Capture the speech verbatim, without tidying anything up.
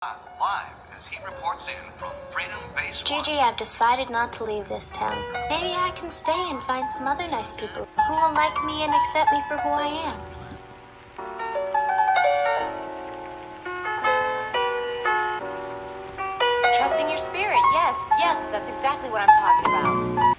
Live as he reports in from Freedom Base one. Gigi, I've decided not to leave this town. Maybe I can stay and find some other nice people who will like me and accept me for who I am. Trusting your spirit, yes, yes, that's exactly what I'm talking about.